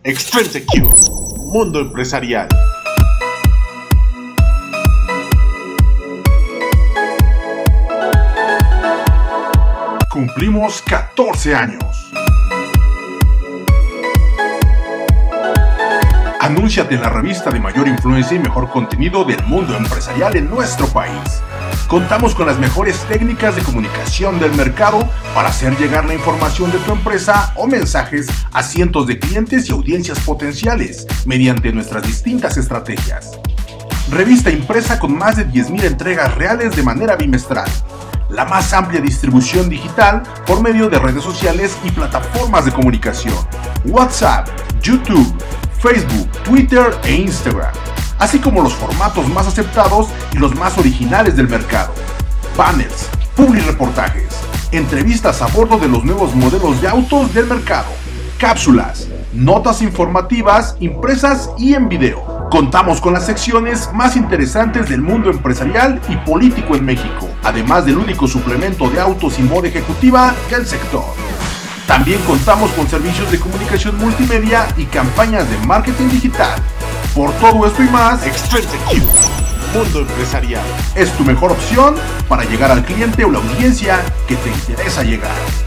Extreme Secure, Mundo Empresarial. Cumplimos 14 años. Anúnciate en la revista de mayor influencia y mejor contenido del mundo empresarial en nuestro país. Contamos con las mejores técnicas de comunicación del mercado para hacer llegar la información de tu empresa o mensajes a cientos de clientes y audiencias potenciales mediante nuestras distintas estrategias. Revista impresa con más de 10.000 entregas reales de manera bimestral. La más amplia distribución digital por medio de redes sociales y plataformas de comunicación. WhatsApp, YouTube, Facebook, Twitter e Instagram, así como los formatos más aceptados y los más originales del mercado. Banners, publireportajes, entrevistas a bordo de los nuevos modelos de autos del mercado, cápsulas, notas informativas impresas y en video. Contamos con las secciones más interesantes del mundo empresarial y político en México, además del único suplemento de autos y moda ejecutiva del sector. También contamos con servicios de comunicación multimedia y campañas de marketing digital. Por todo esto y más, Extreme Secure, Mundo Empresarial, es tu mejor opción para llegar al cliente o la audiencia que te interesa llegar.